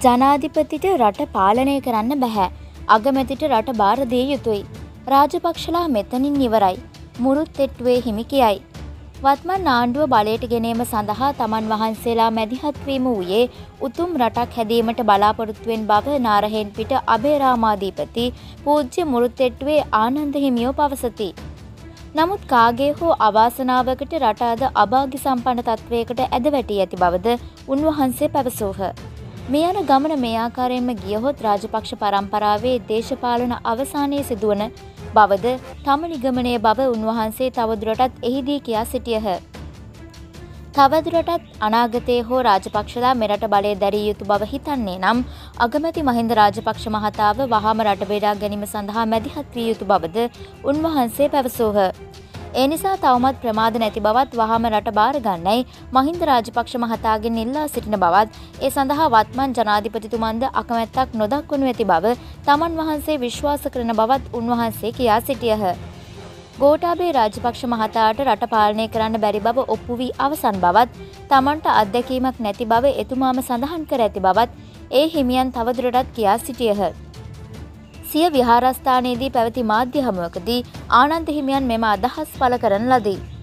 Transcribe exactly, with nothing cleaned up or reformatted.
ජනාධිපතිට රට පාලනය කරන්න බැහැ. අගමැතිට රට බාර දිය යුතුයි. රාජපක්ෂලා මෙතනින් ඉවරයි. මුරුත්තෙට්ටුවේ හිමි කියයි. වත්මන් ආණ්ඩුව බලයට ගෙනීම සඳහා තමන් වහන්සේලා මැදිහත් වීම වූයේ උතුම් රටක් හැදීමට බලාපොරොත්තුවෙන් බව නාරහෙන්පිට අබේරාමාධිපති පූජ්‍ය මුරුත්තෙට්ටුවේ ආනන්ද හිමියෝ පවසති. නමුත් කාගේ හෝ අවාසනාවකට රට අද අභාග්‍ය සම්පන්න තත්වයකට ඇද වැටී ඇති බවද උන්වහන්සේ පැවසූහ. මේ යන ගමන මේ ආකාරයෙන්ම ගියහොත් රාජපක්ෂ පරම්පරාවේ දේශපාලන අවසානයේ සිදුවන බවද තම නිගමනය බව උන්වහන්සේ තවදුරටත් එහිදී කියා සිටියහ. තවදුරටත් අනාගතයේ හෝ රාජපක්ෂලා මෙරට බලය දැරිය යුතු බව හිතන්නේ නම් අගමැති මහින්ද රාජපක්ෂ මහතාව වහාම රට බේරා ගැනීම සඳහා මැදිහත් විය යුතු බවද උන්වහන්සේ පැවසූහ. ඒ නිසා තවමත් ප්‍රමාද නැති බවත් වහාම රට බාර ගන්නයි මහින්ද රාජපක්ෂ මහතාගෙන් ඉල්ලා සිටින බවත් ඒ සඳහා වත්මන් ජනාධිපතිතුමන්ද අකමැත්තක් නොදක්වනු ඇති බව තමන් වහන්සේ විශ්වාස කරන බවත් උන්වහන්සේ කියා සිටියහ. ගෝඨාභය රාජපක්ෂ මහතාට රට පාලනය කරන්න බැරි බව ඔප්පු වී අවසන් බවත් තමන්ට අත්දැකීමක් නැති බව එතුමාම සඳහන් කර ඇති බවත් ඒ හිමියන් තවදුරටත් කියා සිටියහ. සිය විහාරස්ථානයේදී පැවති මාධ්‍ය හමුවකදී ආනන්ද හිමියන් මෙම අදහස් පළ කරන ලදී.